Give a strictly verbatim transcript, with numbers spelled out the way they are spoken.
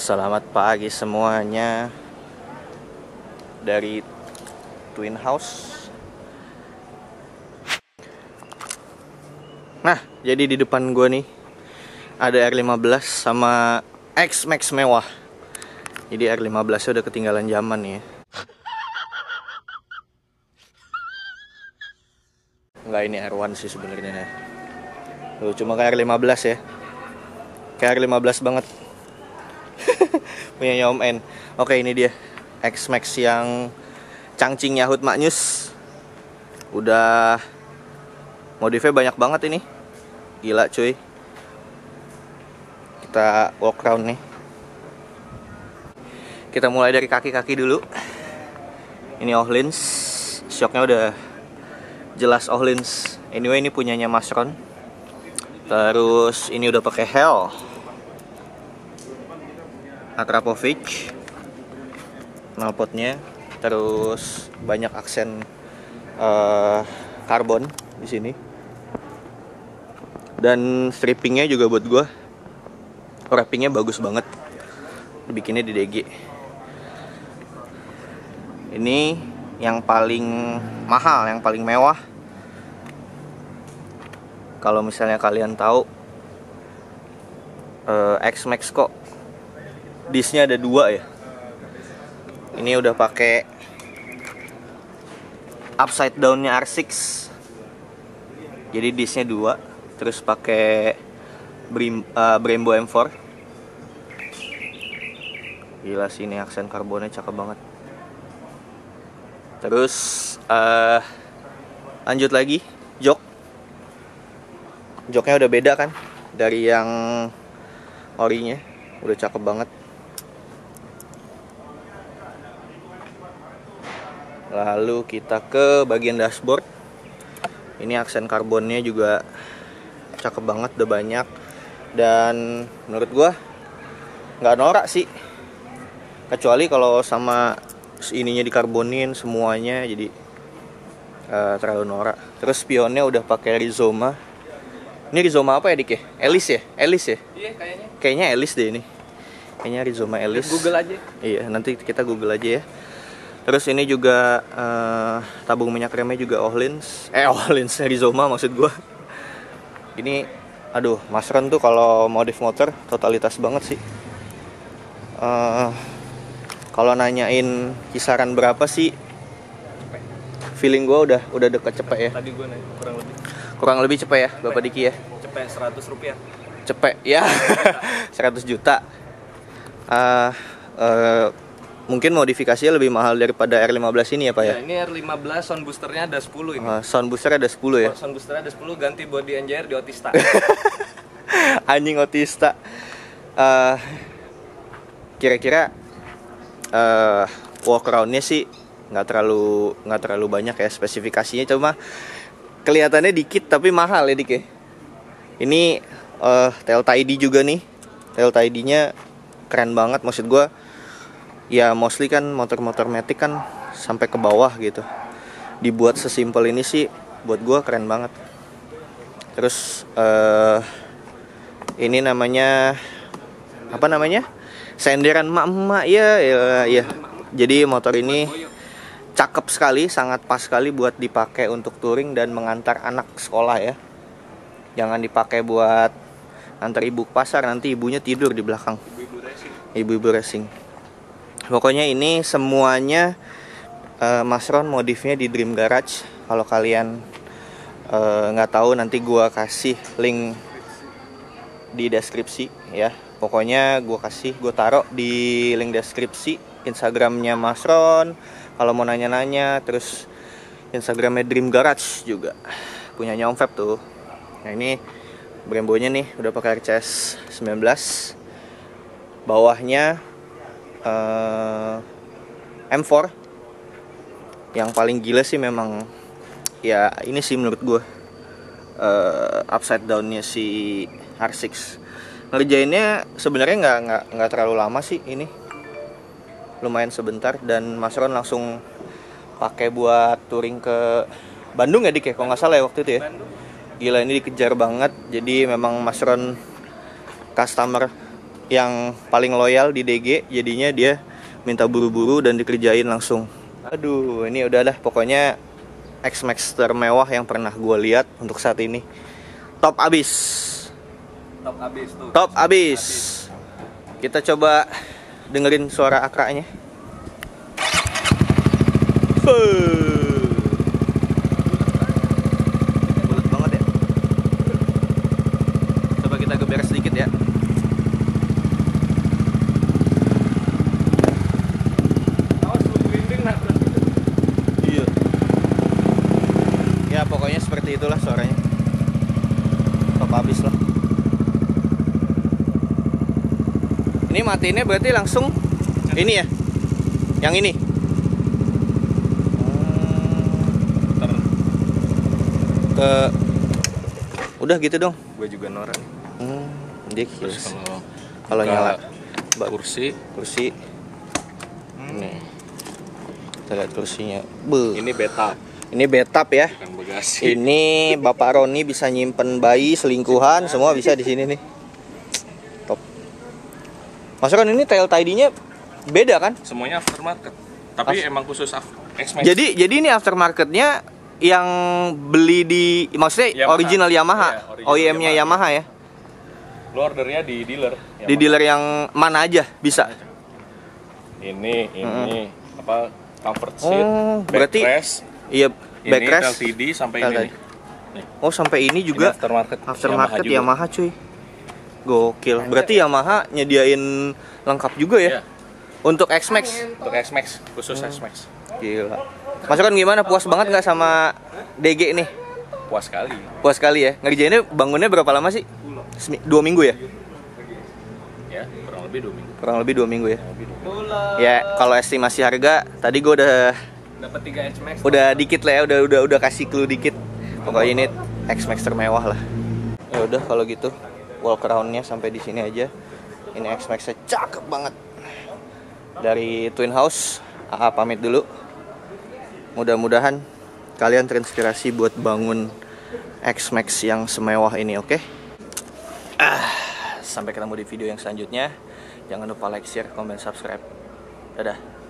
Selamat pagi semuanya dari Twin House. Nah, jadi di depan gue nih ada R lima belas sama X-Max mewah. Jadi R lima belas udah ketinggalan zaman nih ya. Enggak, ini R satu sih sebenarnya. Tuh, cuma kayak R lima belas ya. Kayak R lima belas banget. Punyanya Om N. Oke, ini dia X-Max yang cangcing Yahut maknyus. Udah modifnya banyak banget ini. Gila cuy. Kita walk around nih. Kita mulai dari kaki-kaki dulu. Ini Öhlins. Shocknya udah jelas Öhlins. Anyway, ini punyanya Mas Ron. Terus ini udah pakai Hell Akrapovic knalpotnya, terus banyak aksen uh, karbon di sini, dan strippingnya juga buat gue wrappingnya bagus banget, dibikinnya di D G. Ini yang paling mahal, yang paling mewah. Kalau misalnya kalian tahu uh, X-Max kok disnya ada dua ya. Ini udah pakai upside downnya R enam. Jadi disnya dua. Terus pakai uh, Brembo M empat. Gila sih, ini aksen karbonnya cakep banget. Terus uh, lanjut lagi jok. Joknya udah beda kan dari yang orinya. Udah cakep banget. Lalu kita ke bagian dashboard. Ini aksen karbonnya juga cakep banget, udah banyak. Dan menurut gua nggak norak sih. Kecuali kalau sama ininya dikarbonin semuanya, jadi uh, terlalu norak. Terus spionnya udah pakai Rizoma. Ini Rizoma apa ya, Dik ya? Elis ya? Elis ya? Iya, kayaknya. Kayaknya Elis deh ini. Kayaknya Rizoma Elis. Google aja. Iya, nanti kita Google aja ya. Terus ini juga uh, tabung minyak remnya juga Öhlins. Eh, Öhlins, Rizoma maksud gua. Ini, aduh, Mas Ron tuh kalau modif motor totalitas banget sih. Uh, kalau nanyain kisaran berapa sih, feeling gua udah udah deket cepet ya. Tadi gua nanya kurang lebih. Kurang lebih cepet ya, Bapak Diki ya. Cepet seratus rupiah. Cepet ya. seratus juta. Uh, uh, Mungkin modifikasinya lebih mahal daripada R lima belas ini ya Pak ya? Ya, ini R lima belas sound boosternya ada sepuluh ini. Uh, sound booster ada sepuluh ya? Sound boosternya ada sepuluh, ganti body N J R di Otista. Anjing Otista. Uh, kira-kira uh, walk around-nya sih nggak terlalu nggak terlalu banyak ya spesifikasinya, cuma kelihatannya dikit tapi mahal ya Dik ya. Ini uh, tail tidy juga nih. Tail tidy-nya keren banget, maksud gue. Ya mostly kan motor-motor matic kan sampai ke bawah gitu. Dibuat sesimpel ini sih buat gue keren banget. Terus uh, ini namanya apa namanya? Senderan emak-emak ya, ya, ya. Jadi motor ini cakep sekali, sangat pas sekali buat dipakai untuk touring dan mengantar anak sekolah ya. Jangan dipakai buat antar ibu ke pasar, nanti ibunya tidur di belakang. Ibu-ibu racing. Ibu-ibu racing. Pokoknya ini semuanya uh, Mas Ron modifnya di Dream Garage. Kalau kalian nggak uh, tahu, nanti gua kasih link di deskripsi ya. Pokoknya gua kasih, gua taruh di link deskripsi Instagramnya Mas Ron. Kalau mau nanya-nanya, terus Instagramnya Dream Garage juga punyanya Om Feb tuh. Nah ini Brembonya nih udah pakai R C S sembilan belas. Bawahnya Uh, M empat. Yang paling gila sih memang ya ini sih menurut gue, uh, upside downnya si R enam. Ngerjainnya sebenarnya nggak nggak nggak terlalu lama sih, ini lumayan sebentar, dan Mas Ron langsung pakai buat touring ke Bandung ya Dik ya, kalau nggak salah ya waktu itu ya. Gila, ini dikejar banget. Jadi memang Mas Ron customer yang paling loyal di D G, jadinya dia minta buru-buru dan dikerjain langsung. Aduh, ini udah dah pokoknya X-Max termewah yang pernah gue lihat untuk saat ini. Top abis. Top abis tuh. Top abis. Kita coba dengerin suara akraknya. Bulat banget ya. Coba kita geber sedikit ya. Awas lu merinding nak. Iya. Ya pokoknya seperti itulah suaranya. Top abis lah. Ini matiinnya berarti langsung ini ya. Yang ini. Ter Ke udah gitu dong. gue juga norak. Hmm, dia Terus kalau kalau buka nyala mbak kursi, kursi. Hmm. Nih. Kita lihat kursinya. Beuh. Ini beta. Ini betap ya. bukan bagasi. Ini Bapak Roni bisa nyimpen bayi, selingkuhan, semua bisa di sini nih. Top. Mas Ron, ini tail tidy-nya beda kan? Semuanya aftermarket. Tapi As- emang khusus af- X-Max. Jadi jadi ini aftermarketnya yang beli di maksudnya Yamaha. original Yamaha, Iya, original O E M-nya Yamaha, Yamaha. ya. lu ordernya di dealer. Di dealer yang mana aja bisa. Ini, ini apa comfort seat, Oh, berarti- backrest, Iya, ini backrest. L C D sampai L C D. ini nih. Nih, Oh, sampai ini ini juga aftermarket. aftermarket juga. Yamaha, cuy. Gokil. Berarti Yamaha nyediain lengkap juga ya Iya. untuk X-Max. Untuk X-Max, khusus Hmm. X-Max. Gila. Mas Ron gimana? Puas banget nggak sama D G nih? Puas sekali. Puas sekali ya. Ngerjainnya bangunnya berapa lama sih? Semi- dua minggu ya? Ya, kurang lebih dua minggu. Kurang lebih dua minggu ya. Kurang lebih dua minggu. Bola. Ya kalau estimasi harga tadi gue udah Dapat tiga X-Max. udah dikit lah ya, udah udah udah kasih clue dikit. Pokoknya ini X-Max termewah lah. Ya udah kalau gitu walk around-nya sampai di sini aja. Ini X-Max-nya cakep banget. Dari Twin House, A A pamit dulu. Mudah-mudahan kalian terinspirasi buat bangun X-Max yang semewah ini, oke? Ah, sampai ketemu di video yang selanjutnya. Jangan lupa like, share, comment, subscribe. Dadah.